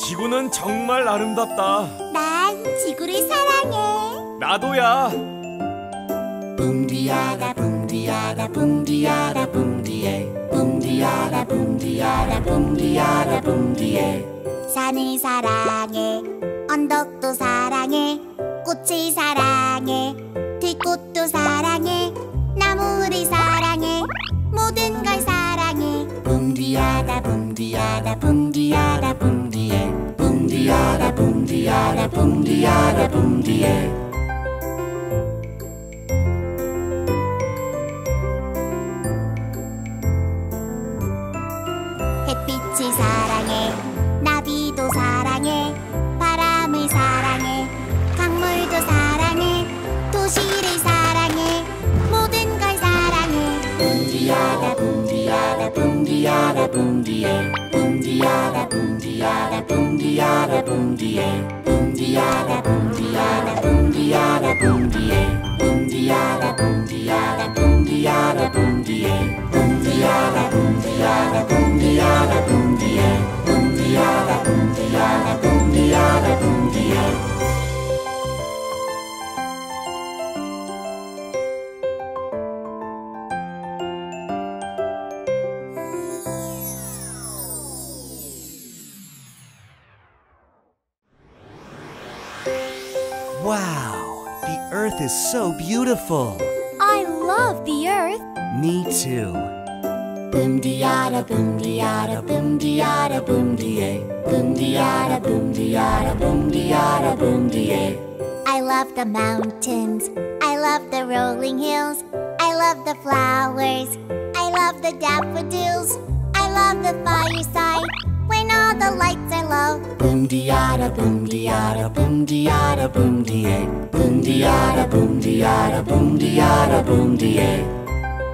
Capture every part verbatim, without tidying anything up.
지구는 정말 아름답다. 난 지구를 사랑해. 나도야. 붐디야라 붐디야라 붐디야라 붐디에 붐디야라 붐디야라 붐디야라 붐디에 산을 사랑해, 언덕도 사랑해, 꽃을 사랑해, 들꽃도 사랑해, 나무를 사랑해, 모든 걸 사랑해. 붐디야라 붐디야라 붐디야라 붐디에 붐디야라 붐디야라 붐디야라 붐디에 햇빛을 사랑해, 나비도 사랑해, 바람을 사랑해, 강물도 사랑해, 도시를 사랑해, 모든 걸 사랑해. 붐디야라 붐디야라 붐디야라 붐디에 붐디야라 붐디야라 붐디야라 붐디에 붐디야라 붐디야라 붐디야라 붐디에 붐디야라 붐디야라 붐디야라 붐디에 붐디야라 붐디야라 붐디야라 붐디에 붐디야라 붐디야라 붐디야라 붐디에 Wow, the earth is so beautiful. I love the earth. Me too. 붐디야라 붐디야라 붐디야라 붐디에 붐디야라 붐디야라 붐디야라 붐디에 I love the mountains. I love the rolling hills. I love the flowers. I love the daffodils. I love the fireside when all the lights are low. 붐디야라 붐디야라 붐디야라 붐디에 붐디야라 붐디야라 붐디야라 붐디에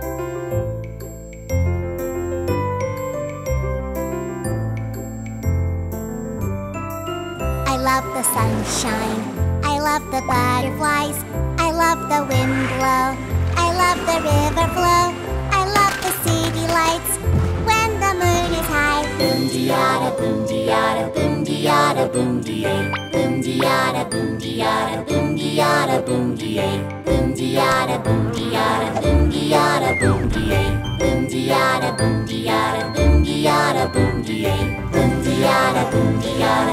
I love the sunshine. I love the butterflies. I love the wind blow. I love the river flow. I love the city lights when the moon is high. 붐디야라 붐디야라 붐디야라 붐디에 붐디야라 붐디야라 붐디야라 붐디에 붐디야라 붐디야라 붐디야라 붐디에 붐디야라 붐디야라 붐디야라 붐디에 붐디야라 붐디야라